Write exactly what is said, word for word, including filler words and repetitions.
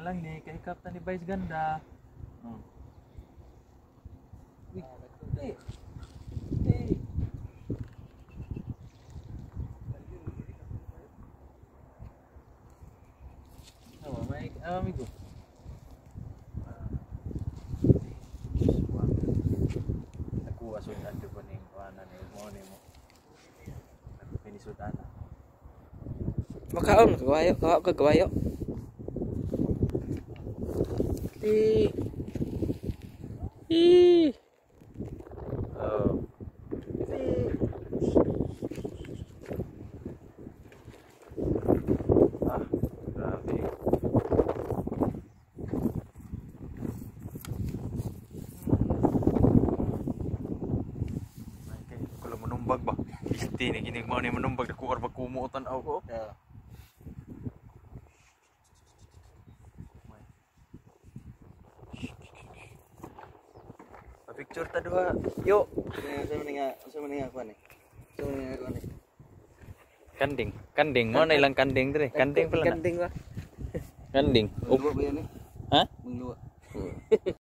lang ni kay Captain ni Vice ganda. Oh. Eh. Eh. Oh, may ah, amigo. Aku asun ando ko ning kuana ni mo ni mo. Pinisudan. Makaon kagawayo, kawa kagawayo. Ih. Ih. Oh. Ah, grabe. Kalau menumbag ba? Isti ni gini mau ni menumbag da kuar ba kumutan aw ko. Ya. Picture ta dua. Yuk. Saya meninggal, saya meninggal apa nih? Saya meninggal apa nih? Kanding, kanding. Mau na ilang kanding dire? Kanding pala na. Kanding ba? Kanding. Mengluwak ba yan eh? Ha? Mengluwak.